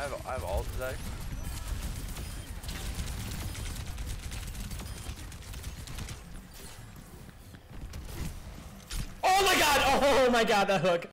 I have ult, Zach. Oh my god! Oh my god, that hook.